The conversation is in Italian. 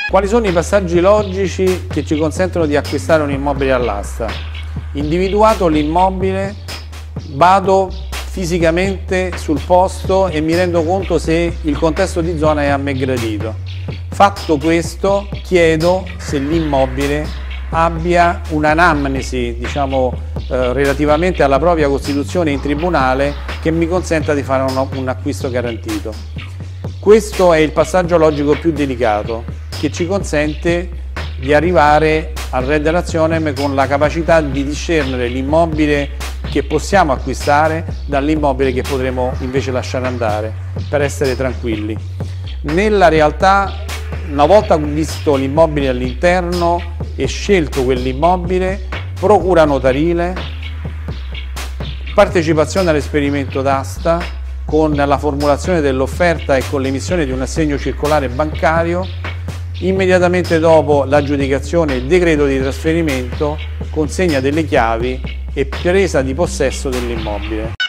Quali sono i passaggi logici che ci consentono di acquistare un immobile all'asta? Individuato l'immobile, vado fisicamente sul posto e mi rendo conto se il contesto di zona è a me gradito. Fatto questo, chiedo se l'immobile abbia un'anamnesi, relativamente alla propria costituzione in tribunale, che mi consenta di fare un acquisto garantito. Questo è il passaggio logico più delicato, che ci consente di arrivare al re dell'azionem con la capacità di discernere l'immobile che possiamo acquistare dall'immobile che potremo invece lasciare andare, per essere tranquilli. Nella realtà, una volta visto l'immobile all'interno e scelto quell'immobile, procura notarile, partecipazione all'esperimento d'asta con la formulazione dell'offerta e con l'emissione di un assegno circolare bancario, immediatamente dopo l'aggiudicazione, il decreto di trasferimento, consegna delle chiavi e presa di possesso dell'immobile.